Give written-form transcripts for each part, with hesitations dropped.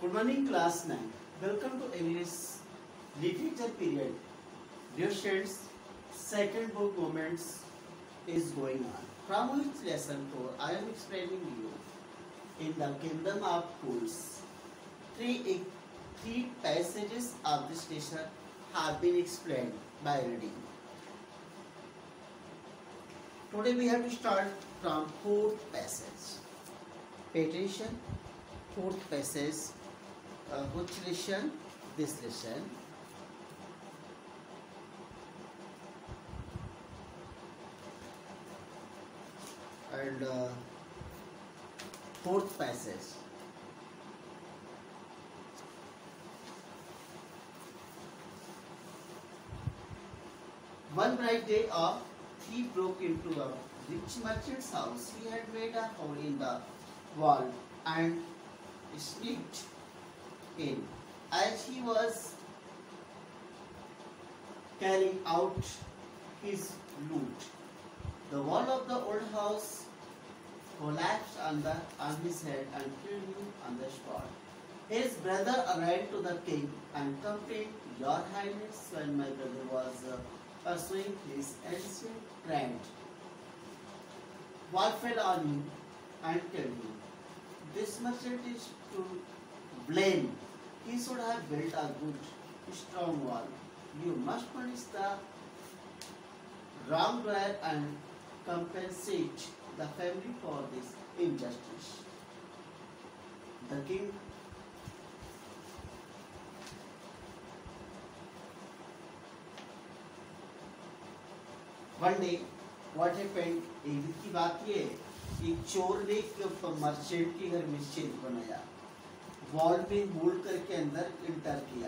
Good morning, class 9. Welcome to English literature period. Dear students, second book moments is going on. From which lesson 4 I am explaining you in the kingdom of fools. Three passages of this lesson have been explained by reading. Today we have to start from fourth passage. Pay attention. Fourth passage. Which lesson? This lesson. And fourth passage. One bright day, a thief broke into a rich merchant's house. He had made a hole in the wall and sneaked in. As he was carrying out his loot, the wall of the old house collapsed on his head and killed him on the spot. His brother ran to the king and complained, "Your Highness, when my brother was pursuing his ancient friend, wall fell on him and killed him. This merchant is to blame. He should have built a good, strong wall. You must punish the wrongdoer and compensate the family for this injustice." The king one day, what happened? एक दिन की बात ये एक चोर ने merchant के घर में छेद बनाया, वॉल में होल करके अंदर इंटर किया,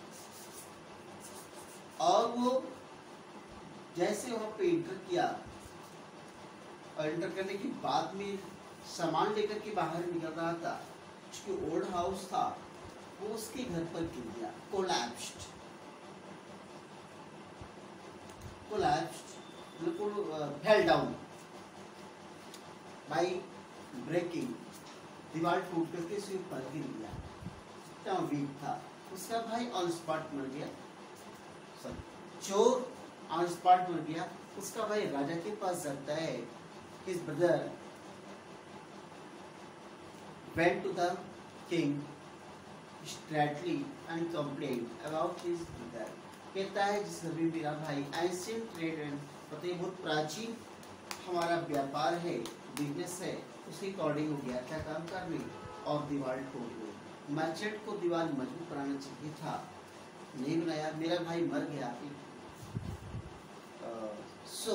और वो जैसे वहां पे इंटर किया और इंटर करने के बाद में सामान लेकर के बाहर निकल रहा था, उसकी ओल्ड हाउस था, वो उसके घर पर गिर गया, कोलैप्स्ड, बिल्कुल फेल डाउन बाय ब्रेकिंग, दीवार टूट करके उसके ऊपर गिर गया, इतना वीक था। उसका भाई ऑन स्पॉट मर गया, चोर ऑन स्पॉट मर गया। उसका भाई राजा के पास जाता है, his brother went to the king straightly and complained about his brother. कहता है जिस भी मेरा भाई एंशिएंट ट्रेड एंड बहुत प्राचीन हमारा व्यापार है, बिजनेस है, उसके अकॉर्डिंग हो गया, क्या काम करने, और दीवार टूट गई। मर्चेंट को दीवार मजबूत बनाना चाहिए था, नहीं बनाया, मेरा भाई मर गया। So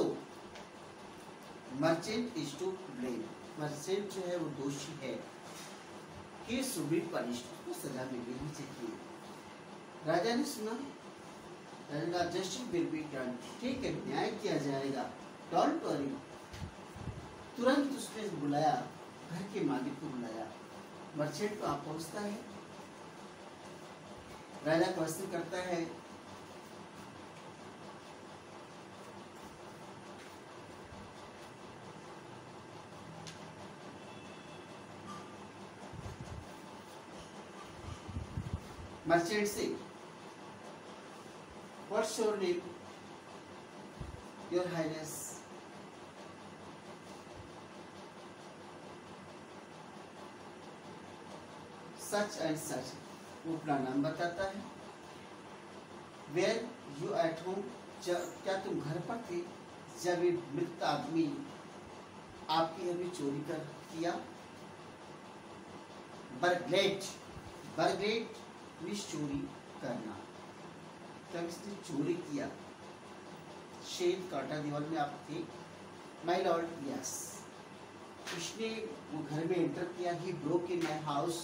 merchant is to blame, merchant जो है वो दोषी है, he should be punished, उसको सजा मिलनी चाहिए। राजा ने सुना, जस्टिस विल बी डन, ठीक है, न्याय किया जाएगा, डोंट वरी। तुरंत उसने बुलाया, घर के मालिक को बुलाया, मर्चेंट को आप पहुंचता है, राजा क्वेश्चन करता है, मर्चेंट से, what's your name? Your Highness. Such and such. वो अपना नाम बताता है। Where you at home? क्या तुम घर पर थे जब ये मृत आदमी आपके घर में चोरी कर किया? बर्गलेट मीन्स चोरी करना, तब इसने चोरी किया, शेद काटा, दीवार में आप थे? My lord, yes. उसने वो घर में एंटर किया, he broke in my house,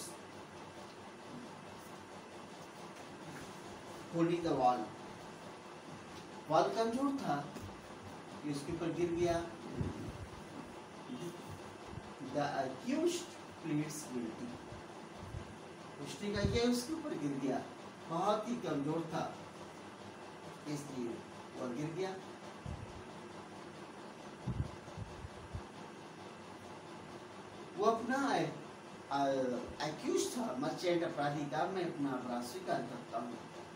holding the wall, wall कमजोर था, ये उसके ऊपर गिर गया। द अक्यूज्ड प्लीड्स गिल्टी, उसने क्या किया, उसके ऊपर गिर गया, बहुत ही कमजोर था, इसलिए वो गिर गया। वो अपना एक्यूज था, मर्चेंट अपराधी का, मैं अपना अपराध स्वीकार करता हूँ।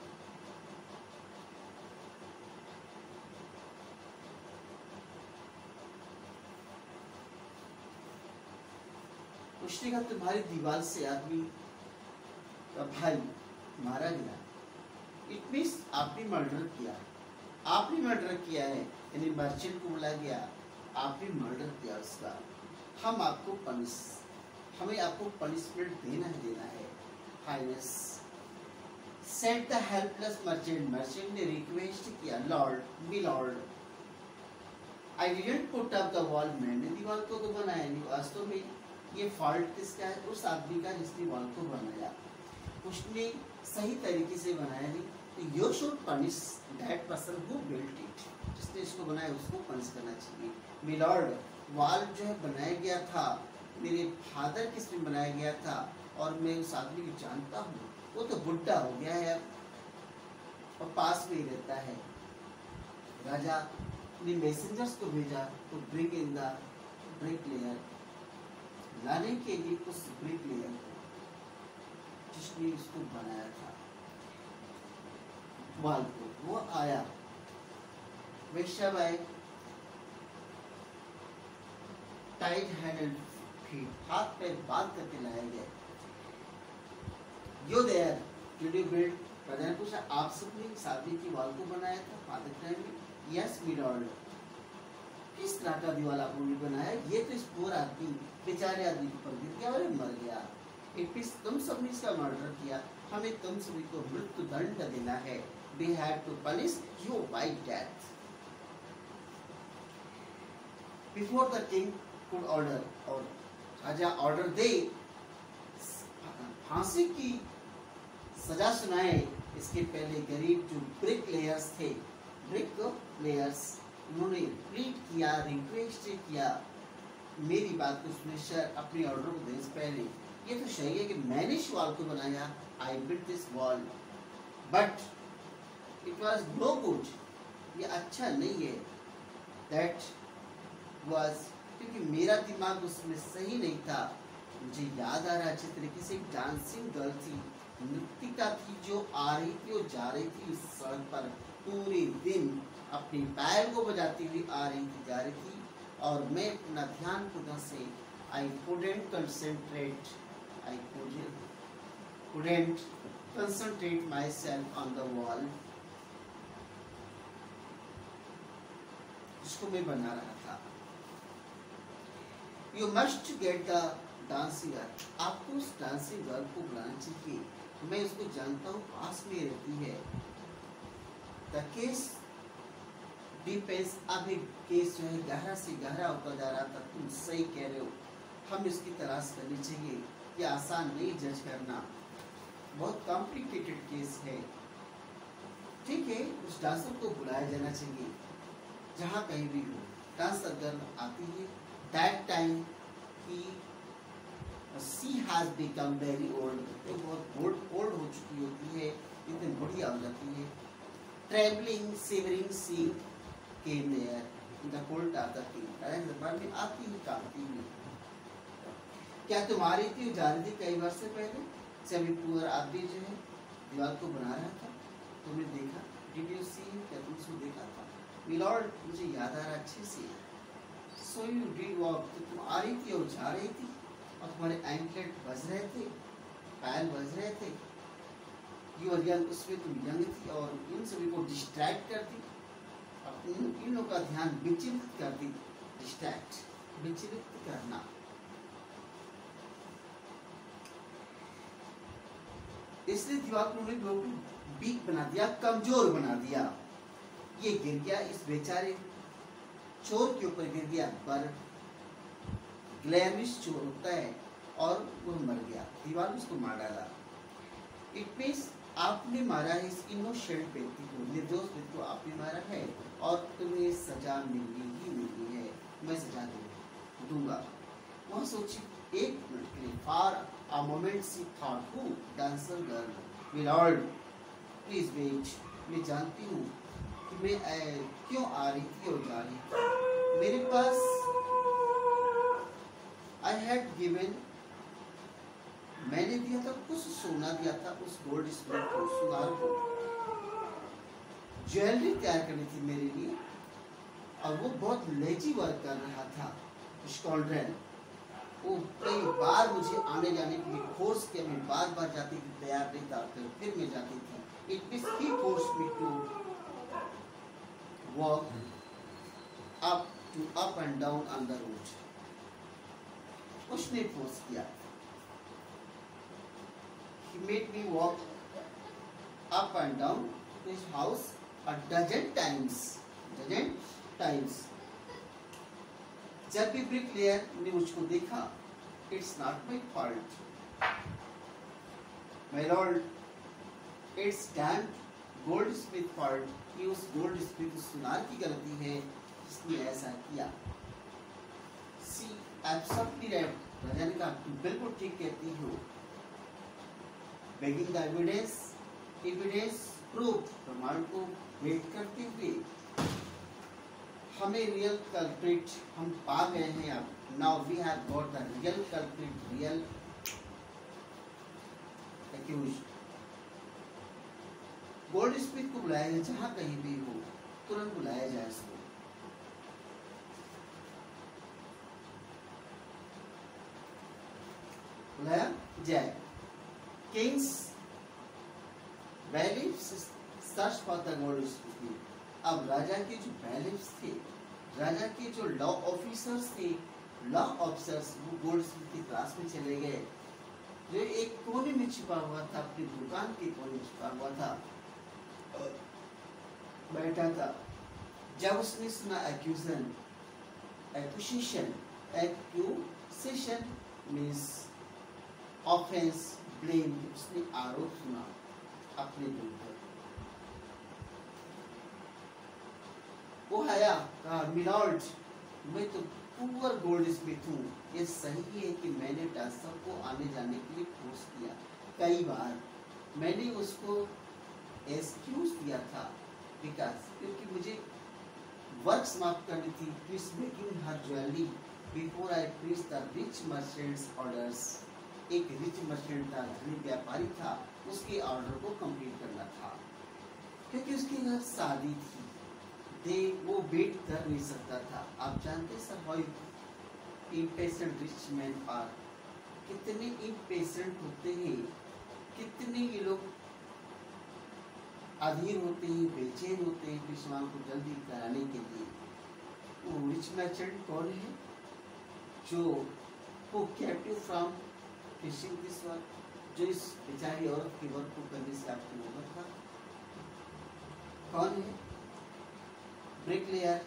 उसने कहा तुम्हारी दीवार से आदमी का भाई मारा गया, इट मीन्स आपने मर्डर किया, आपने मर्डर किया है, यानी मर्चेंट को बोला गया आपने मर्डर किया उसका, हम आपको हमें आपको पनिशमेंट देना है highness. Said the helpless merchant, merchant ने रिक्वेस्ट किया, lord be lord, I didn't put up the wall, मैंने दीवार को तो बनाया नहीं, वास्तव में ये फॉल्ट किसका है, उस आदमी का जिसने वॉल को बनाया, उसने सही तरीके से बनाया नहीं, तो you should punish that person who built it, जिसने इसको बनाया उसको पनिश करना चाहिए। मी लॉर्ड, वॉल जो है बनाया गया था मेरे फादर किसने बनाया गया था, और मैं उस आदमी को जानता हूँ, वो तो बुढ़ा हो गया है और पास में ही रहता है। राजा ने मैसेंजर्स को भेजा to bring in the bricklayer, लाने के लिए उस ब्रिक लेयर को जिसने इसको बनाया था वाल को, वो आया, वे सब आए, टाइट हैंड एंड फीट, हाथ पैर बांध करके लाए गए। Yo there did you build, राजा ने पूछा आप सबने इस आदमी की वाल को बनाया था फादर टाइम में? Yes me lord. किस तरह का दीवार आपने बनाया? ये तो इस पुअर आदमी, बेचारे आदमी पर गिर गया और मर गया, इट मींस तुम सबने इसका मर्डर किया, हमें तुम सभी को मृत्यु दंड देना है, we had to punish you by death before the king could order, और राजा ऑर्डर दे फांसी की सजा सुनाए, इसके पहले गरीब जो ब्रिक लेयर्स थे, ब्रिक लेयर्स, उन्होंने प्लीड किया, रिक्वेस्ट किया मेरी बात को सुने सर, अपने ऑर्डर को देने से पहले ये तो सही है कि मैंने इस वॉल को बनाया, I built this wall, but it was no good, ये अच्छा नहीं है, दैट वॉज, क्योंकि मेरा दिमाग उसमें सही नहीं था। मुझे याद आ रहा अच्छे तरीके से, एक डांसिंग गर्ल थी, नृतिका थी, जो आ रही थी और जा रही थी उस सड़क पर, पूरे दिन अपनी पैर को बजाती हुई आ रही थी, जा रही थी, और मैं अपना ध्यान पूर्ण से, आई couldn't concentrate, I couldn't concentrate myself on the wall, जिसको मैं बना रहा था। You must get the dancing girl, आपको उस डांसिंग गर्ल को बुलाना चाहिए, मैं उसको जानता हूँ, पास में रहती है। The case depends, अभी केस जो है गहरा से गहरा होता जा रहा था, तुम सही कह रहे हो, हम इसकी तलाश करनी चाहिए, ये आसान नहीं जज करना, बहुत कॉम्प्लिकेटेड केस है, ठीक है, उस डांसर को बुलाया जाना चाहिए, जहाँ कहीं भी हो, डांसर गर्ल आती है, that time she has become very old, वो बहुत ओल्ड हो चुकी होती है, इतनी बुढ़िया हो जाती है। Travelling shivering she came there in the court of the king, दरबार में आती ही कामती हुई, क्या तुम्हारी थी जा रही थी कई वर्ष से पहले, जब पुअर आदमी जो है दीवार को बना रहा था, तुमने देखा, डिड यू सी, क्या तुमने उसको देखा था? My Lord, मुझे याद आ रहा अच्छे से, so you did walk, तो तुम आ रही थी और जा रही थी, और तुम्हारे एंकलेट बज रहे थे, पैर बज रहे थे, you were young, उसमें तुम यंग थी, और इन सभी को डिस्ट्रैक्ट करती, इन लोगों का ध्यान विचलित करती, डिस्ट्रैक्ट, विचलित करना। इसलिए दीवार को उन्होंने वीक बना दिया, कमजोर बना दिया, ये गिर गया, इस बेचारे चोर के ऊपर गिर गया, पर ग्लैमिश चोर होता है, और वो मर गया, दीवार ने उसको मार डाला। इट मींस आपने मारा है इस इनोसेंट व्यक्ति को, निर्दोष व्यक्ति को आपने मारा है, और तुम्हें सजा मिलनी ही मिलनी है, मैं सजा दूंगा। वह सोची एक मिनट के लिए, for a moment she thought, who dancer girl, my lord please wait, मैं जानती हूँ कि मैं क्यों आ रही थी और जा रही थी, मेरे पास I had given मैंने दिया था कुछ सोना, दिया था उस गोल्ड स्मिथ को, सुनार को। ज्वेलरी तैयार करनी थी मेरे लिए, और वो बहुत लेजी वर्क कर रहा था स्कॉलड्रेन। वो कई बार मुझे आने जाने के लिए फोर्स किया, मैं बार बार जाती थी, तैयार नहीं था, फिर मैं जाती थी। It means he force me to walk up and down on the road. उसने फोर्स किया। He made me walk up and down his house a dozen times. जब भी ब्रिकलेयर ने मुझको देखा, it's not my fault, my lord, it's damn goldsmith fault। कि उस Goldsmith सुनार की गलती है जिसने ऐसा किया। See, absolutely right। राजा ने कहा, तुम बिल्कुल ठीक कहती हो। Begging the evidence, proof, प्रमाण को वेट करते हुए हमें रियल कल्प्रिट हम पा गए हैं। अब now we have got the real culprit, real accused. Goldsmith को बुलाया जाए, जहां कहीं भी हो तुरंत बुलाया जाए इसको। बुलाया जाए। Kings bailiffs search for the goldsmith। अब राजा के जो bailiffs थे, राजा के जो लॉ ऑफिसर्स थे, लॉ ऑफिसर्स वो गोल्डस्मिथ की तलाश में चले गए, जो एक कोने में छिपा हुआ था, अपनी दुकान के कोने में छिपा हुआ था, बैठा था। जब उसने सुना एक्यूसेशन मीन्स ऑफेंस, ब्लेम, उसने आरोप सुना अपने विरुद्ध। वो आया, कहा, मिलॉर्ड, मैं तो पुअर गोल्डस्मिथ हूँ। ये सही है कि मैंने डांसर को आने जाने के लिए फोर्स किया कई बार। मैंने उसको एक्सक्यूज दिया था बिकॉज क्योंकि मुझे वर्क समाप्त करनी थी। Please making her jewellery before I please the rich merchants orders. एक रिच मर्चेंट था, धनी व्यापारी था, उसके ऑर्डर को कंप्लीट करना था, क्योंकि उसके घर शादी थी। वो वेट कर नहीं सकता था। आप जानते sir how impatient rich man are, कितने इम्पेशेंट होते हैं, कितने ये लोग अधीर होते हैं, बेचैन होते हैं किसी काम को जल्दी कराने के लिए। वो रिच मर्चेंट कौन है? जो captive from fishing this work, जो इस बेचारी औरत के वर्क को करने से आपको मदद था। कौन है? ब्रिकलेयर।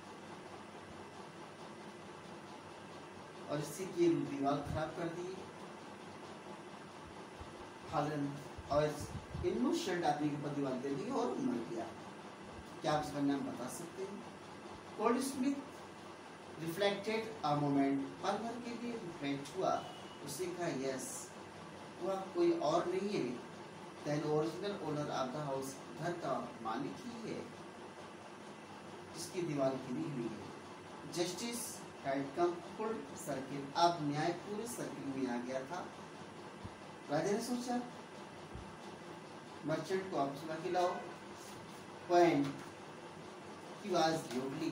और इससे की दीवार खराब कर दी। और इनोसेंट आदमी के ऊपर दीवार दे दी और मर गया। क्या आप उसका नाम बता सकते हैं? गोल्डस्मिथ रिफ्लेक्टेड अ मोमेंट, पल भर के लिए रिफ्लेक्ट हुआ। उसने कहा, यस, वह कोई और नहीं है then original owner of the house, घर का मालिक ही है जिसकी दीवार गिरी हुई है। Justice had come full circle, अब न्याय पूरे सर्किल में आ गया था। राजा ने सोचा, मर्चेंट को आप सुना खिलाओ। Point he was duly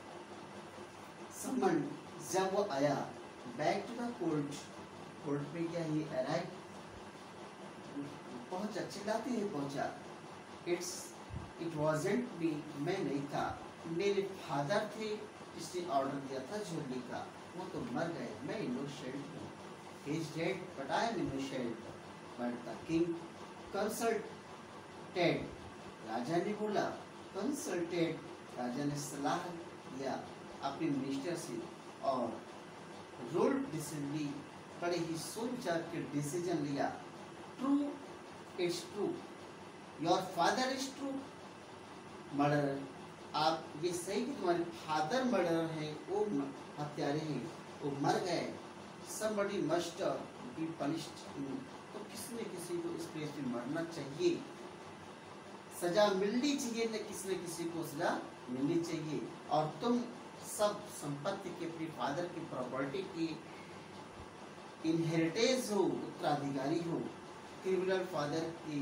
summon, जब वो आया बैक टू द कोर्ट में गया। ही अराइव, पहुंचा, चिल्लाते ही पहुंचा। इट वाजंट मी, मैं नहीं था, मेरे फादर थे जिसने ऑर्डर दिया था ज्वेलरी का, वो तो मर गए, मैं इनोसेंट हूँ। He is dead but I am innocent. But the king consulted, राजा ने बोला, कंसल्टेड, राजा ने सलाह लिया अपने मिनिस्टर से और रोल डिसीजन, बड़े ही सोच विचार के डिसीजन लिया। True, it's true, your father is true murder. आप ये सही कि तुम्हारे फादर मर्डर हैं, वो हत्यारे हैं, वो मर गए। somebody must be punished। तो किसी न किसी को इस प्लेस में मरना चाहिए, सजा मिलनी चाहिए, न किसी को सजा मिलनी चाहिए। और तुम सब संपत्ति के, अपने फादर की प्रॉपर्टी की इनहेरिटेज हो, उत्तराधिकारी हो, क्रिमिनल फादर की,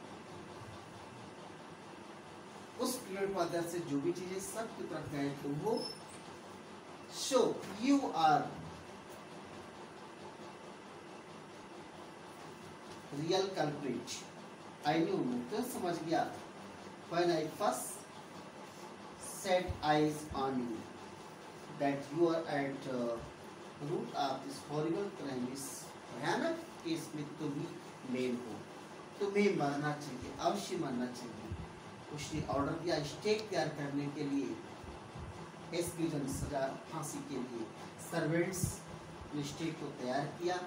उस क्रिमिनल फादर से जो भी चीजें सब की तरफ गए तो वो so you are real culprit. I knew, तो समझ गया। When I first set eyes on you that you are at root of this horrible crime, इस भयानक केस में तुम ही मेन हो, तुम्हें मरना चाहिए, अवश्य मरना चाहिए। उसने ऑर्डर दिया स्टेक तैयार करने के लिए, एक्सक्यूजन सजा फांसी के लिए। सर्वेंट्स ने स्टेक को तैयार किया।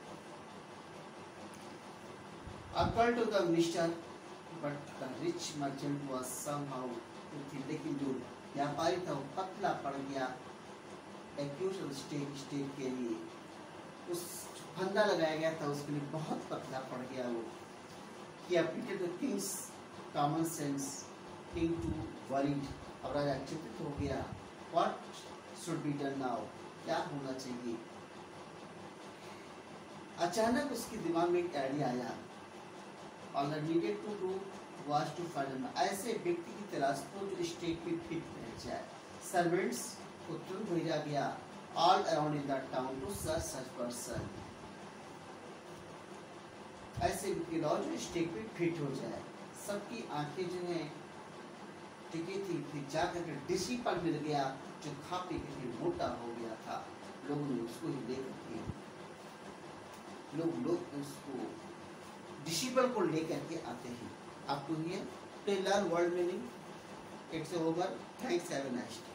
Occurred to the minister, but the rich merchant was somehow thin, लेकिन जो व्यापारी था वो पतला पड़ गया एक्यूशन स्टेक के लिए, उस फंदा लगाया गया था उसके लिए बहुत पतला पड़ गया वो। He appeared the king's common sense, king too worried, अब राजा चिंतित हो गया। What should be done now, क्या होना चाहिए। अचानक उसके दिमाग में एक आइडिया आया। All that needed to do was to find ऐसे व्यक्ति की तलाश को जो स्टेक में फिट बैठ जाए। सर्वेंट्स को तुरंत भेजा गया all around in the town to search such person, ऐसे व्यक्ति लाओ जो स्टेक में फिट हो जाए। सबकी आंखें जो है टिकी थी, फिर जाकर के डिसिपल मिल गया जो खा पी के मोटा हो गया था। लोगों ने उसको ही देख के लोग उसको डिसिपल को लेकर के आते हैं। आपको ये to learn world meaning, it's over, thanks, have a nice day.